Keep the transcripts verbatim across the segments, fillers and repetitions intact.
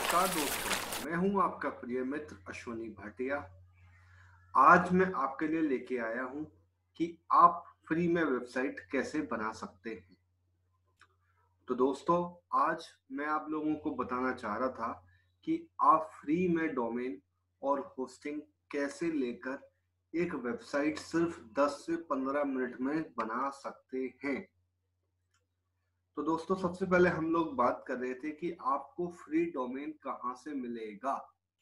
नमस्कार दोस्तों, मैं हूं आपका प्रिय मित्र अश्विनी भाटिया। आज मैं आपके लिए लेके आया हूं कि आप फ्री में वेबसाइट कैसे बना सकते हैं। तो दोस्तों, आज मैं आप लोगों को बताना चाह रहा था कि आप फ्री में डोमेन और होस्टिंग कैसे लेकर एक वेबसाइट सिर्फ दस से पंद्रह मिनट में बना सकते हैं। तो दोस्तों, सबसे पहले हम लोग बात कर रहे थे कि आपको फ्री डोमेन कहाँ से मिलेगा।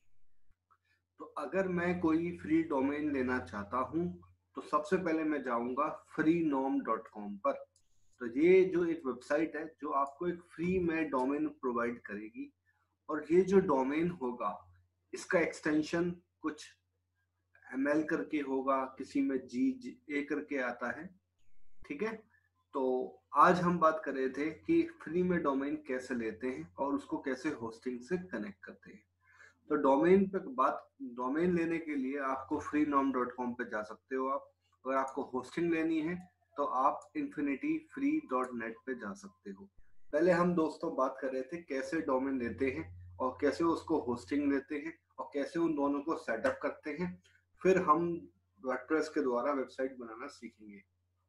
तो अगर मैं कोई फ्री डोमेन लेना चाहता हूं तो सबसे पहले मैं जाऊंगा फ्रीनोम डॉट कॉम पर। तो ये जो एक वेबसाइट है जो आपको एक फ्री में डोमेन प्रोवाइड करेगी, और ये जो डोमेन होगा इसका एक्सटेंशन कुछ एम एल करके होगा, किसी में जी ए करके आता है। ठीक है, तो आज हम बात कर रहे थे कि फ्री में डोमेन कैसे लेते हैं और उसको कैसे होस्टिंग से कनेक्ट करते हैं। तो डोमेन पे बात डोमेन लेने के लिए आपको फ्री नॉम डॉट कॉम पे जा सकते हो। आप अगर आपको होस्टिंग लेनी है तो आप इन्फिनिटी फ्री डॉट नेट पे जा सकते हो। पहले हम दोस्तों बात कर रहे थे कैसे डोमेन लेते हैं और कैसे उसको होस्टिंग लेते हैं और कैसे उन दोनों को सेटअप करते हैं। फिर हम वर्डप्रेस के द्वारा वेबसाइट बनाना सीखेंगे।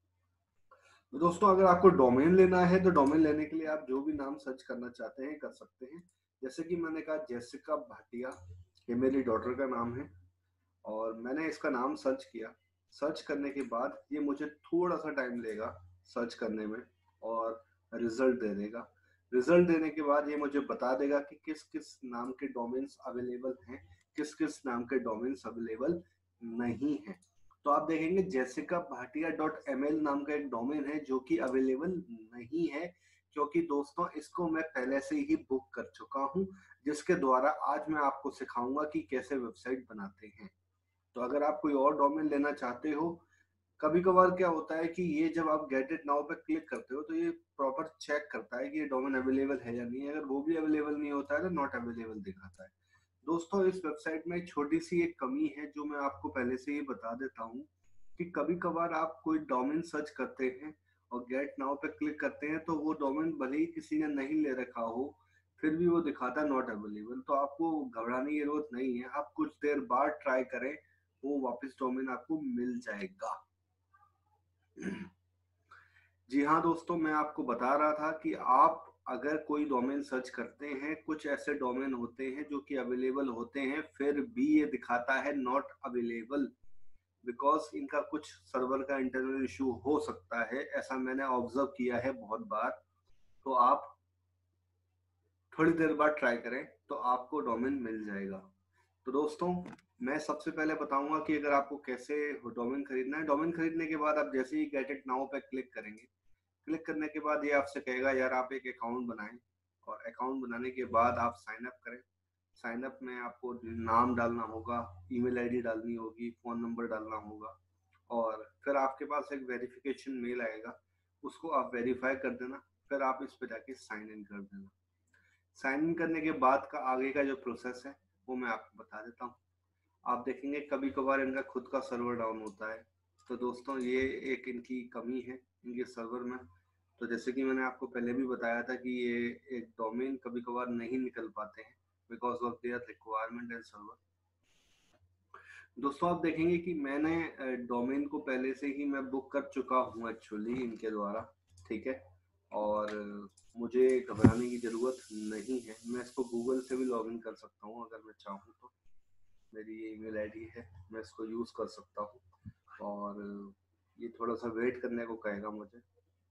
तो दोस्तों, अगर आपको डोमेन लेना है तो डोमेन लेने के लिए आप जो भी नाम सर्च करना चाहते हैं कर सकते हैं। जैसे कि मैंने कहा जेसिका भाटिया, ये मेरी डॉटर का नाम है और मैंने इसका नाम सर्च किया। सर्च करने के बाद ये मुझे थोड़ा सा टाइम लेगा सर्च करने में और रिजल्ट दे देगा। रिजल्ट देने के बाद ये मुझे बता देगा कि किस किस नाम के डोमेन्स अवेलेबल हैं, किस किस नाम के डोमेन्स अवेलेबल नहीं है। तो आप देखेंगे Jessica Bhatia dot M L नाम का एक डोमेन है जो कि अवेलेबल नहीं है, क्योंकि दोस्तों इसको मैं पहले से ही बुक कर चुका हूं, जिसके द्वारा आज मैं आपको सिखाऊंगा कि कैसे वेबसाइट बनाते हैं। तो अगर आप कोई और डोमेन लेना चाहते हो, कभी कभार क्या होता है कि ये जब आप गेट इट नाउ पे क्लिक करते हो तो ये प्रॉपर चेक करता है कि ये डोमेन अवेलेबल है या नहीं है। अगर वो भी अवेलेबल नहीं होता है तो नॉट अवेलेबल दिखाता है। दोस्तों, इस वेबसाइट में एक छोटी सी एक कमी है जो मैं आपको पहले से ही बता देता हूँ कि कभी कभार आप कोई डोमेन सर्च करते हैं और गेट नाउ पे क्लिक करते हैं तो वो डोमेन भले ही किसी ने नहीं ले रखा हो, फिर भी वो दिखाता है नॉट अवेलेबल। तो आपको घबराने की जरूरत नहीं है, आप कुछ देर बाद ट्राई करें, वो वापस डोमेन आपको मिल जाएगा। जी हाँ दोस्तों, मैं आपको बता रहा था कि आप अगर कोई डोमेन सर्च करते हैं, कुछ ऐसे डोमेन होते हैं जो कि अवेलेबल होते हैं फिर भी ये दिखाता है नॉट अवेलेबल, बिकॉज इनका कुछ सर्वर का इंटरनल इशू हो सकता है। ऐसा मैंने ऑब्जर्व किया है बहुत बार। तो आप थोड़ी देर बाद ट्राई करें तो आपको डोमेन मिल जाएगा। तो दोस्तों, मैं सबसे पहले बताऊंगा कि अगर आपको कैसे डोमेन खरीदना है। डोमेन खरीदने के बाद आप जैसे ही गेट इट नाउ पे क्लिक करेंगे, क्लिक करने के बाद ये आपसे कहेगा यार आप एक अकाउंट बनाएं, और अकाउंट बनाने के बाद आप साइन अप करें। साइन अप में आपको नाम डालना होगा, ईमेल आईडी डालनी होगी, फोन नंबर डालना होगा, और फिर आपके पास एक वेरिफिकेशन मेल आएगा, उसको आप वेरीफाई कर देना। फिर आप इस पे जाके साइन इन कर देना। साइन इन करने के बाद का आगे का जो प्रोसेस है वो मैं आपको बता देता हूँ। आप देखेंगे कभी कभार इनका खुद का सर्वर डाउन होता है। तो दोस्तों, ये एक इनकी कमी है इनके सर्वर में। तो जैसे कि मैंने आपको पहले भी बताया था कि ये एक डोमेन कभी कभार नहीं निकल पाते हैं because of their requirement and server. दोस्तों, आप देखेंगे कि मैंने डोमेन को पहले से ही मैं बुक कर चुका हूँ एक्चुअली इनके द्वारा। ठीक है, और मुझे घबराने की ज़रूरत नहीं है। मैं इसको गूगल से भी लॉगिन कर सकता हूँ अगर मैं चाहूँ तो। मेरी ये ईमेल आईडी है, मैं इसको यूज़ कर सकता हूँ। और ये थोड़ा सा वेट करने को कहेगा मुझे,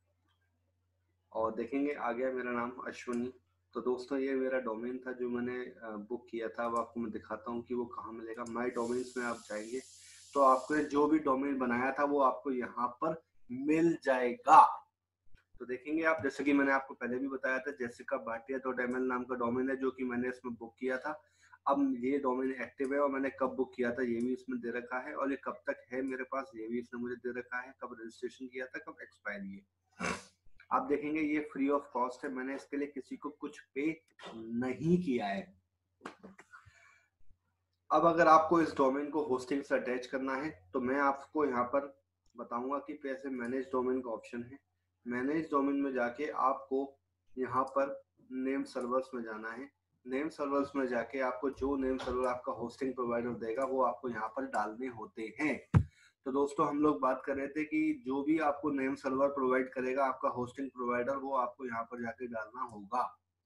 और देखेंगे आ गया मेरा नाम अश्विनी। तो दोस्तों, ये मेरा डोमेन था जो मैंने बुक किया था। अब आपको मैं दिखाता हूँ कि वो कहाँ मिलेगा। माई डोमेन्स में आप जाएंगे तो आपने जो भी डोमेन बनाया था वो आपको यहाँ पर मिल जाएगा। तो देखेंगे आप, जैसे कि मैंने आपको पहले भी बताया था, Jessica Bhatia dot M L नाम का डोमेन है जो कि मैंने इसमें बुक किया था। अब ये डोमेन एक्टिव है और मैंने कब बुक किया था ये भी इसमें दे रखा है, और ये कब तक है मेरे पास ये भी इसने मुझे दे रखा है, कब रजिस्ट्रेशन किया था, कब एक्सपायरी है। आप देखेंगे ये फ्री ऑफ कॉस्ट है, मैंने इसके लिए किसी को कुछ पे नहीं किया है। अब अगर आपको इस डोमेन को होस्टिंग से अटैच करना है तो मैं आपको यहाँ पर बताऊंगा कि कैसे मैनेज डोमेन का ऑप्शन है। मैनेज डोमेन में जाके आपको यहाँ पर नेम सर्वर्स में जाना है। नेम सर्वर्स में जाके आपको जो नेम सर्वर आपका होस्टिंग प्रोवाइडर देगा वो आपको यहाँ पर डालने होते हैं। तो दोस्तों हम लोग बात कर रहे थे कि जो भी आपको नेम सर्वर प्रोवाइड करेगा आपका होस्टिंग प्रोवाइडर, वो आपको यहाँ पर जाके डालना होगा।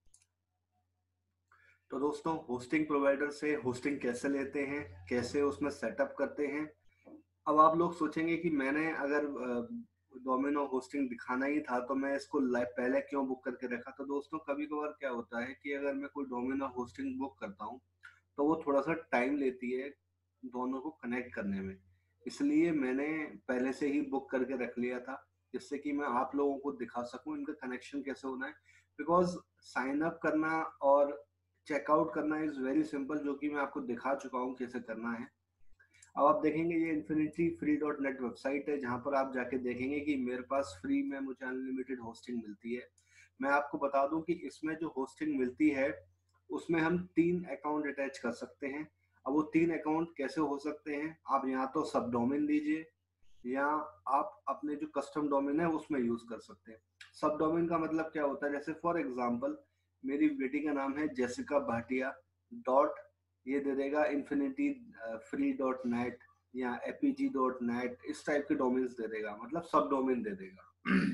तो दोस्तों होस्टिंग प्रोवाइडर से होस्टिंग कैसे लेते हैं, कैसे उसमें सेटअप करते हैं। अब आप लोग सोचेंगे कि मैंने अगर डोमेन और होस्टिंग दिखाना ही था तो मैं इसको पहले क्यों बुक करके रखा। तो दोस्तों कभी कभार क्या होता है कि अगर मैं कोई डोमेन और होस्टिंग बुक करता हूँ तो वो थोड़ा सा टाइम लेती है दोनों को कनेक्ट करने में, इसलिए मैंने पहले से ही बुक करके रख लिया था, जिससे कि मैं आप लोगों को दिखा सकूं इनका कनेक्शन कैसे होना है। बिकॉज साइन अप करना और चेकआउट करना इज वेरी सिंपल, जो कि मैं आपको दिखा चुका हूँ कैसे करना है। अब आप देखेंगे ये infinity free dot net website है, जहां पर आप जाके देखेंगे कि मेरे पास फ्री में मुझे अनलिमिटेड होस्टिंग मिलती है। मैं आपको बता दूं कि इसमें जो होस्टिंग मिलती है उसमें हम तीन अकाउंट अटैच कर सकते हैं। अब वो तीन अकाउंट कैसे हो सकते हैं, आप यहाँ तो सब डोमेन लीजिए या आप अपने जो कस्टम डोमेन है उसमें यूज कर सकते हैं। सब डोमेन का मतलब क्या होता है, जैसे फॉर एग्जांपल मेरी बेटी का नाम है जेसिका भाटिया डॉट, ये दे देगा इन्फिनिटी फ्री डॉट नेट या एपीजी डॉट नेट, इस टाइप के डोमेन्स दे देगा, मतलब सब डोमेन दे देगा।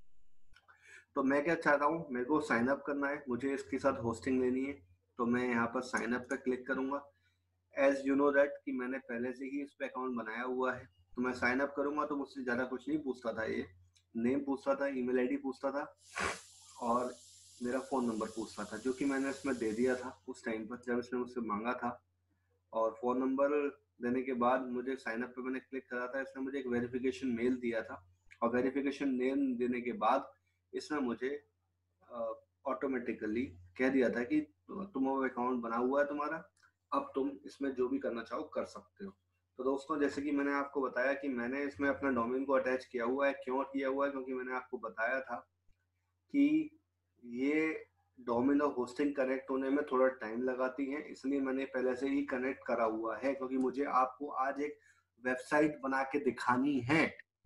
तो मैं क्या चाहता हूँ, मेरे को साइन अप करना है, मुझे इसके साथ होस्टिंग लेनी है, तो मैं यहाँ पर साइन अप पे क्लिक करूंगा। एज यू नो दैट कि मैंने पहले से ही इस पे अकाउंट बनाया हुआ है, तो मैं साइन अप करूंगा तो मुझसे ज़्यादा कुछ नहीं पूछता था। ये नेम पूछता था, ईमेल आईडी पूछता था और मेरा फ़ोन नंबर पूछता था, जो कि मैंने इसमें दे दिया था उस टाइम पर जब इसने मुझसे मांगा था। और फ़ोन नंबर देने के बाद मुझे साइन अप पे मैंने क्लिक करा था, इसने मुझे एक वेरिफिकेशन मेल दिया था और वेरिफिकेशन मेल देने के बाद इसने मुझे ऑटोमेटिकली कह दिया था कि तुम अकाउंट बना हुआ है तुम्हारा, अब तुम इसमें जो भी करना चाहो कर सकते हो। तो दोस्तों जैसे कि मैंने आपको बताया कि मैंने इसमें अपना डोमेन को अटैच किया हुआ है। क्यों किया हुआ है, क्योंकि मैंने आपको बताया था कि ये डोमेन और होस्टिंग कनेक्ट होने में थोड़ा टाइम लगाती है, इसलिए मैंने पहले से ही कनेक्ट करा हुआ है, क्योंकि मुझे आपको आज एक वेबसाइट बना के दिखानी है।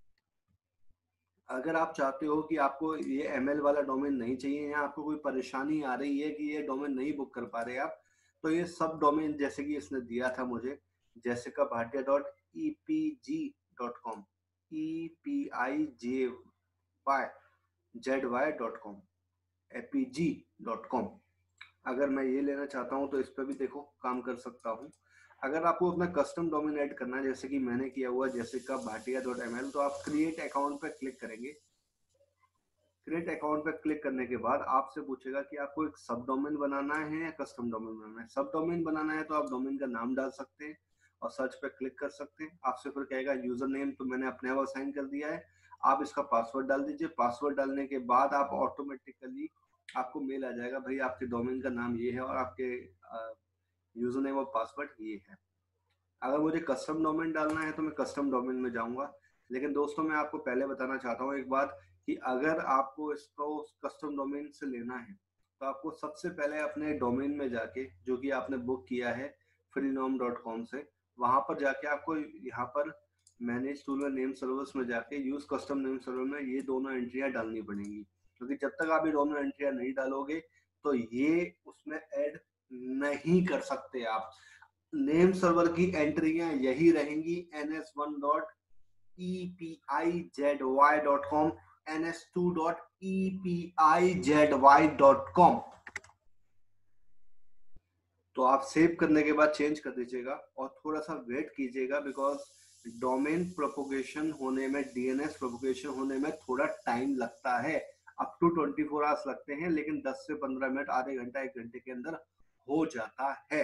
अगर आप चाहते हो कि आपको ये एमएल वाला डोमेन नहीं चाहिए या आपको कोई परेशानी आ रही है कि ये डोमेन नहीं बुक कर पा रहे आप, तो ये सब डोमेन जैसे कि इसने दिया था मुझे, Jessica Bhatia dot E P G dot com, E P I J Y Z Y dot com, A P G dot com, अगर मैं ये लेना चाहता हूँ तो इस पर भी देखो काम कर सकता हूँ। अगर आपको अपना कस्टम डोमेन ऐड करना है, जैसे कि मैंने किया हुआ Jessica Bhatia dot M L, तो आप क्रिएट अकाउंट पर क्लिक करेंगे। क्रिएट अकाउंट पर क्लिक करने के बाद आपसे पूछेगा कि आपको एक सब डोमेन बनाना है या कस्टम डोमेन बनाना है। सब डोमेन बनाना है तो आप डोमेन का नाम डाल सकते हैं और सर्च पे क्लिक कर सकते हैं। आपसे फिर कहेगा यूजर नेम, तो मैंने अपने आप असाइन कर दिया है। आप इसका पासवर्ड डाल दीजिए। पासवर्ड डालने के बाद आप ऑटोमेटिकली आपको मेल आ जाएगा, भाई आपके डोमेन का नाम ये है और आपके यूजर नेम और पासवर्ड ये है। अगर मुझे कस्टम डोमेन डालना है तो मैं कस्टम डोमेन में जाऊंगा। लेकिन दोस्तों मैं आपको पहले बताना चाहता हूँ एक बात, कि अगर आपको इसको कस्टम डोमेन से लेना है तो आपको सबसे पहले अपने डोमेन में जाके, जो कि आपने बुक किया है फ्रीनोम डॉट कॉम से, वहां पर जाके आपको यहाँ पर मैनेज टूल नेम सर्वर्स में जाके यूज कस्टम नेम सर्वर में ये दोनों एंट्रियां डालनी पड़ेंगी, क्योंकि जब तक आप ये दोनों एंट्रियां नहीं डालोगे तो ये उसमें ऐड नहीं कर सकते आप। नेम सर्वर की एंट्रियां यही रहेंगी, N S one dot E P I Z Y dot com, N S two dot E P I Z Y dot com. तो आप सेव करने के बाद चेंज कर दीजिएगा और थोड़ा सा वेट कीजिएगा, बिकॉज डोमेन प्रोपोगेशन होने में, डीएनएस प्रोपोगेशन होने में थोड़ा टाइम लगता है। Up to twenty four hours लगते हैं, लेकिन दस से पंद्रह मिनट, आधे घंटा, एक घंटे के अंदर हो जाता है।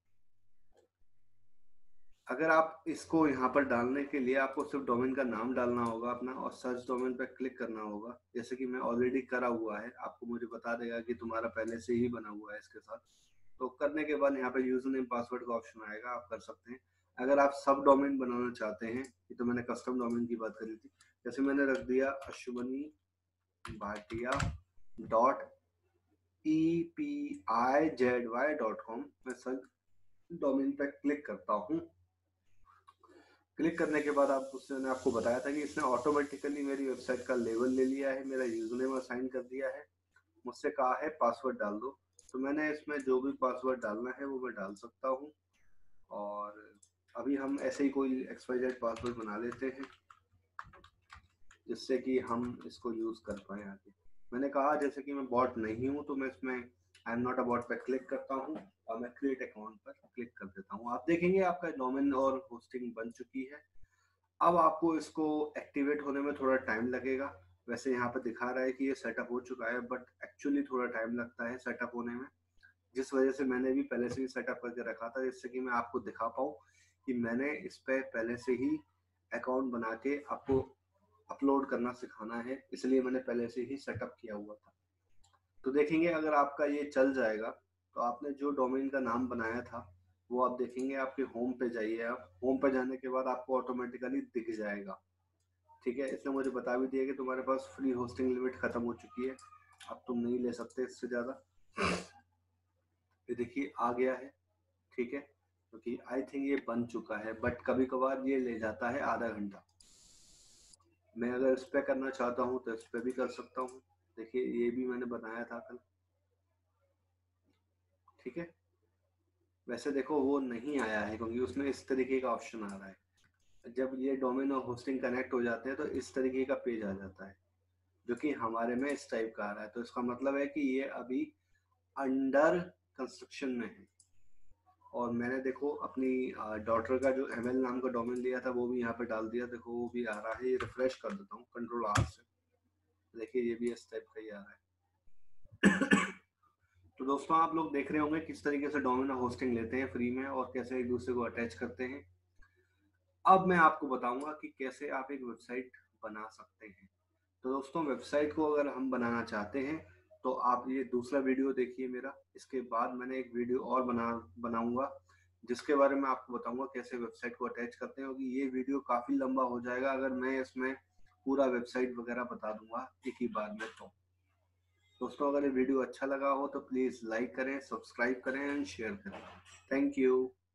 अगर आप इसको यहाँ पर डालने के लिए आपको सिर्फ डोमेन का नाम डालना होगा अपना और सर्च डोमेन पर क्लिक करना होगा, जैसे कि मैं ऑलरेडी करा हुआ है। आपको मुझे बता देगा कि तुम्हारा पहले से ही बना हुआ है इसके साथ। तो करने के बाद यहाँ पे यूजर नेम पासवर्ड का ऑप्शन आएगा, आप कर सकते हैं। अगर आप सब डोमेन बनाना चाहते हैं, ये तो मैंने कस्टम डोमेन की बात करी थी, जैसे मैंने रख दिया Ashwani Bhatia dot E P I Z Y dot com, मैं सब डोमेन पे क्लिक करता हूँ। क्लिक करने के बाद आप उसने मैंने आपको बताया था कि इसने ऑटोमेटिकली मेरी वेबसाइट का लेवल ले लिया है, मेरा यूजर नेम असाइन कर दिया है, मुझसे कहा है पासवर्ड डाल दो। तो मैंने इसमें जो भी पासवर्ड डालना है वो मैं डाल सकता हूँ, और अभी हम ऐसे ही कोई एक्स वाई जेड पासवर्ड बना लेते हैं जिससे कि हम इसको यूज़ कर पाएँ आगे। मैंने कहा जैसे कि मैं बॉट नहीं हूँ, तो मैं इसमें I am not a bot पे क्लिक करता हूँ और मैं क्रिएट अकाउंट पर क्लिक कर देता हूँ। आप देखेंगे आपका डोमेन और होस्टिंग बन चुकी है। अब आपको इसको एक्टिवेट होने में थोड़ा टाइम लगेगा। वैसे यहाँ पे दिखा रहा है कि ये सेटअप हो चुका है, बट एक्चुअली थोड़ा टाइम लगता है सेटअप होने में, जिस वजह से मैंने भी पहले से ही सेटअप करके रखा था, जिससे कि मैं आपको दिखा पाऊँ कि मैंने इस पे पहले से ही अकाउंट बना के आपको अपलोड करना सिखाना है, इसलिए मैंने पहले से ही सेटअप किया हुआ था। तो देखेंगे अगर आपका ये चल जाएगा, तो आपने जो डोमेन का नाम बनाया था वो आप देखेंगे आपके होम पे जाइए, आप होम पे जाने के बाद आपको ऑटोमेटिकली दिख जाएगा। ठीक है, इसने मुझे बता भी दिया कि तुम्हारे पास फ्री होस्टिंग लिमिट खत्म हो चुकी है, अब तुम नहीं ले सकते इससे ज़्यादा। ये देखिए आ गया है। ठीक है, क्योंकि आई थिंक ये बन चुका है, बट कभी कभार ये ले जाता है आधा घंटा। मैं अगर इस पे करना चाहता हूँ तो इस पे भी कर सकता हूँ। देखिए ये भी मैंने बनाया था कल। ठीक है, वैसे देखो वो नहीं आया है क्योंकि उसमें इस तरीके का ऑप्शन आ रहा है। जब ये डोमेन और होस्टिंग कनेक्ट हो जाते हैं तो इस तरीके का पेज आ जाता है, जो कि हमारे में इस टाइप का आ रहा है। तो इसका मतलब है कि ये अभी अंडर कंस्ट्रक्शन में है। और मैंने देखो अपनी डॉटर का जो एम एल नाम का डोमेन लिया था वो भी यहाँ पे डाल दिया। देखो वो भी आ रहा है, ये रिफ्रेश कर देता हूँ कंट्रोल आर से। देखिए ये भी इस टाइप का ही आ रहा है। तो दोस्तों आप लोग देख रहे होंगे किस तरीके से डोमेन होस्टिंग लेते हैं फ्री में और कैसे एक दूसरे को अटैच करते हैं। अब मैं आपको बताऊंगा कि कैसे आप एक वेबसाइट बना सकते हैं। तो दोस्तों वेबसाइट को अगर हम बनाना चाहते हैं तो आप ये दूसरा वीडियो देखिए मेरा। इसके बाद मैंने एक वीडियो और बना बनाऊंगा जिसके बारे में आपको बताऊंगा कैसे वेबसाइट को अटैच करते हैं, क्योंकि ये वीडियो काफ़ी लंबा हो जाएगा अगर मैं इसमें पूरा वेबसाइट वगैरह बता दूंगा एक ही बार में। तो दोस्तों अगर ये वीडियो अच्छा लगा हो तो प्लीज़ लाइक करें, सब्सक्राइब करें एंड शेयर करें। Thank you.